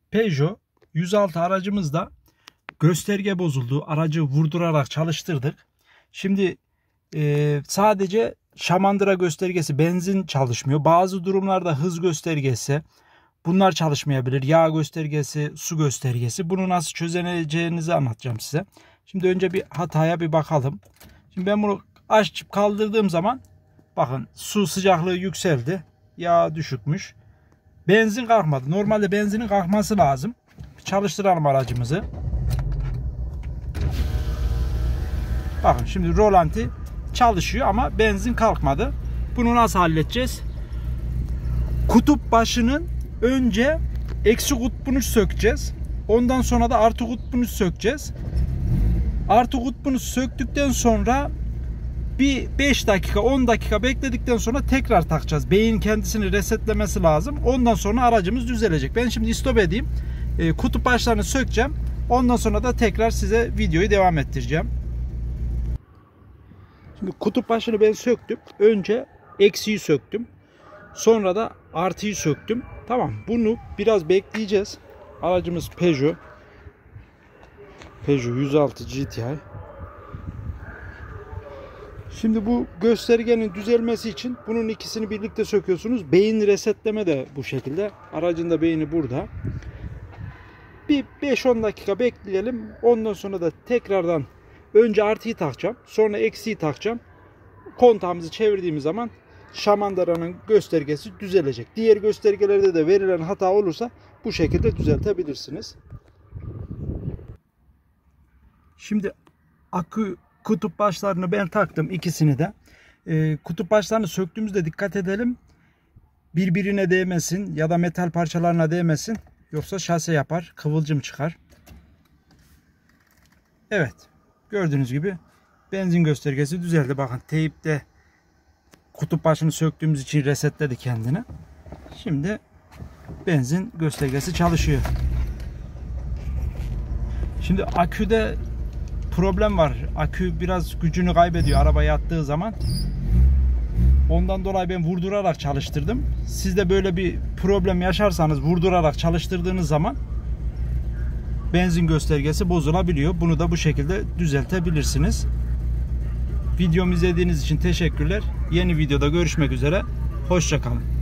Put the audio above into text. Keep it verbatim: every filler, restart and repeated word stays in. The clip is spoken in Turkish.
Peugeot yüz altı aracımızda gösterge bozuldu. Aracı vurdurarak çalıştırdık. Şimdi e, sadece şamandıra göstergesi, benzin çalışmıyor. Bazı durumlarda hız göstergesi, bunlar çalışmayabilir. Yağ göstergesi, su göstergesi. Bunu nasıl çözeceğinizi anlatacağım size. Şimdi önce bir hataya bir bakalım. Şimdi ben bunu açıp kaldırdığım zaman bakın su sıcaklığı yükseldi. Yağ düşükmüş. Benzin kalkmadı. Normalde benzinin kalkması lazım. Çalıştıralım aracımızı. Bakın şimdi rolanti çalışıyor ama benzin kalkmadı. Bunu nasıl halledeceğiz? Kutup başının önce eksi kutbunu sökeceğiz. Ondan sonra da artı kutbunu sökeceğiz. Artı kutbunu söktükten sonra bir beş dakika on dakika bekledikten sonra tekrar takacağız. Beyin kendisini resetlemesi lazım. Ondan sonra aracımız düzelecek. Ben şimdi stop edeyim. E, kutup başlarını sökeceğim. Ondan sonra da tekrar size videoyu devam ettireceğim. Şimdi kutup başını ben söktüm. Önce eksiği söktüm. Sonra da artıyı söktüm. Tamam. Bunu biraz bekleyeceğiz. Aracımız Peugeot. Peugeot yüz altı G T I. Şimdi bu göstergenin düzelmesi için bunun ikisini birlikte söküyorsunuz. Beyin resetleme de bu şekilde. Aracın da beyni burada. Bir beş on dakika bekleyelim. Ondan sonra da tekrardan önce artıyı takacağım. Sonra eksiği takacağım. Kontağımızı çevirdiğimiz zaman şamandıranın göstergesi düzelecek. Diğer göstergelerde de verilen hata olursa bu şekilde düzeltebilirsiniz. Şimdi akü kutup başlarını ben taktım, ikisini de. E, kutup başlarını söktüğümüzde dikkat edelim. Birbirine değmesin ya da metal parçalarına değmesin. Yoksa şase yapar, kıvılcım çıkar. Evet. Gördüğünüz gibi benzin göstergesi düzeldi. Bakın teyipte kutup başını söktüğümüz için resetledi kendini. Şimdi benzin göstergesi çalışıyor. Şimdi aküde problem var. Akü biraz gücünü kaybediyor araba yattığı zaman. Ondan dolayı ben vurdurarak çalıştırdım. Siz de böyle bir problem yaşarsanız vurdurarak çalıştırdığınız zaman benzin göstergesi bozulabiliyor. Bunu da bu şekilde düzeltebilirsiniz. Videomu izlediğiniz için teşekkürler. Yeni videoda görüşmek üzere. Hoşça kalın.